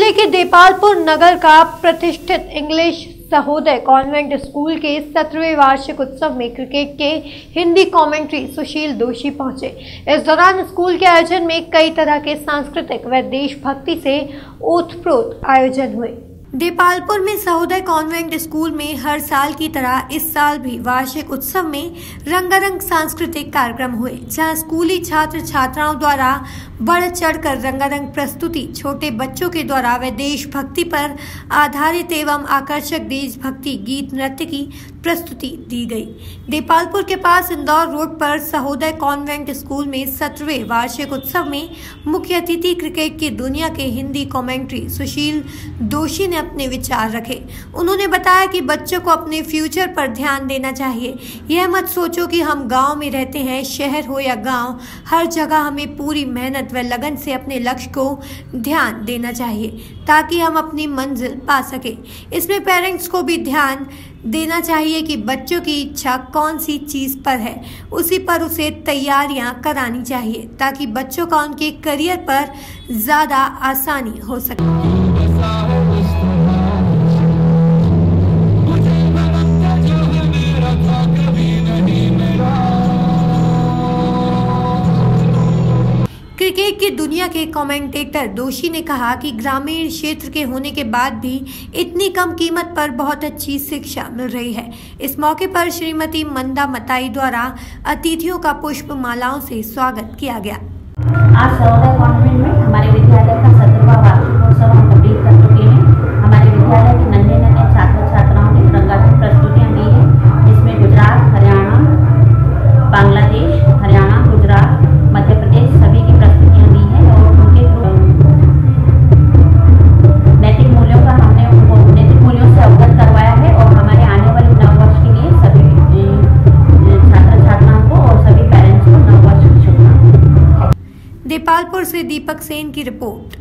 जिले के देपालपुर नगर का प्रतिष्ठित इंग्लिश सहोदय कॉन्वेंट स्कूल के 17वें वार्षिक उत्सव में क्रिकेट के हिंदी कमेंट्री सुशील दोषी पहुंचे। इस दौरान स्कूल के आयोजन में कई तरह के सांस्कृतिक व देशभक्ति से ओतप्रोत आयोजन हुए। देपालपुर में सहोदय कॉन्वेंट स्कूल में हर साल की तरह इस साल भी वार्षिक उत्सव में रंगारंग सांस्कृतिक कार्यक्रम हुए, जहां स्कूली छात्र छात्राओं द्वारा बढ़ चढ़कर रंगारंग प्रस्तुति, छोटे बच्चों के द्वारा व देशभक्ति पर आधारित एवं आकर्षक देशभक्ति गीत नृत्य की प्रस्तुति दी गई। देपालपुर के पास इंदौर रोड पर सहोदय कॉन्वेंट स्कूल में 17वें वार्षिक उत्सव में मुख्य अतिथि क्रिकेट की दुनिया के हिंदी कमेंट्री सुशील दोषी ने अपने विचार रखे। उन्होंने बताया कि बच्चों को अपने फ्यूचर पर ध्यान देना चाहिए। यह मत सोचो कि हम गांव में रहते हैं, शहर हो या गांव, हर जगह हमें पूरी मेहनत व लगन से अपने लक्ष्य को ध्यान देना चाहिए ताकि हम अपनी मंजिल पा सके। इसमें पेरेंट्स को भी ध्यान देना चाहिए कि बच्चों की इच्छा कौन सी चीज पर है, उसी पर उसे तैयारियां करानी चाहिए ताकि बच्चों का उनके करियर पर ज्यादा आसानी हो सके। क्रिकेट की दुनिया के कमेंटेटर दोषी ने कहा कि ग्रामीण क्षेत्र के होने के बाद भी इतनी कम कीमत पर बहुत अच्छी शिक्षा मिल रही है। इस मौके पर श्रीमती मंदा मताई द्वारा अतिथियों का पुष्प मालाओं से स्वागत किया गया। आज सहोदय कॉन्वेंट में हमारे विद्यालय का 17वां वार्षिकोत्सव हम कंप्लीट कर चुके हैं। हमारे विद्यालय के नन्हे नन्हे छात्र छात्राओं ने रंगारंग प्रस्तुतियाँ दी हैं, जिसमें गुजरात, हरियाणा, बांग्लादेश, हरियाणा, गुजरात, मध्य प्रदेश सभी की प्रस्तुतियाँ दी हैं और उनके नैतिक मूल्यों का हमने उनको नैतिक मूल्यों से अवगत करवाया है और हमारे आने वाले नववर्ष के लिए सभी छात्र छात्राओं को और सभी पेरेंट्स को नववर्ष की शुभकामनाएं। देपालपुर से दीपक सेन की रिपोर्ट।